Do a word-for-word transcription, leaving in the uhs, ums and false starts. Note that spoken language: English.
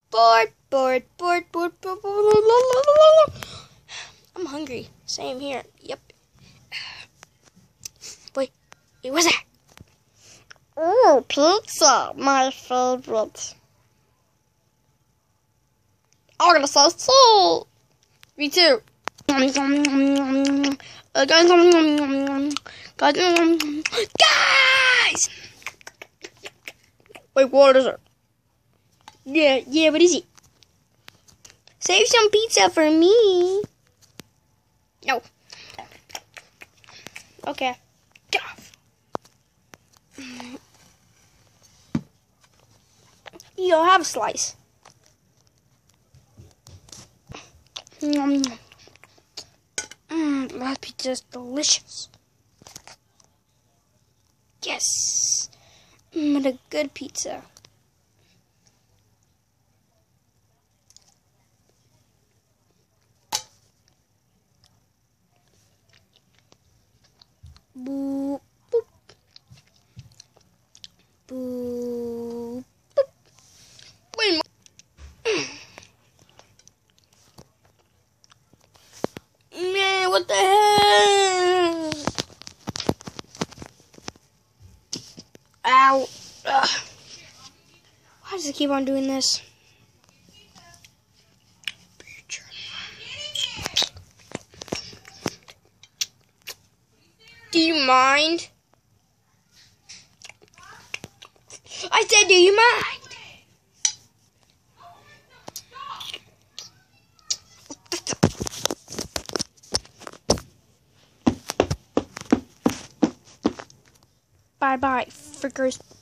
Bored, bored, bored, bored, bored, bored. I'm hungry. Same here. Yep. Wait, wait, what's that? Oh, pizza, my favorite. I'm gonna say so. Me too. Guys, wait, what is it? Yeah, yeah, what is it? Save some pizza for me. No. Okay. Get off. You'll have a slice. Mmm, that pizza's delicious. Yes. Mmm, a good pizza. Boop, boop. Boop, boop. Wait, man, what the hell? Ow. Ugh. Why does it keep on doing this? Do you mind? I said, do you mind? Bye bye, frickers.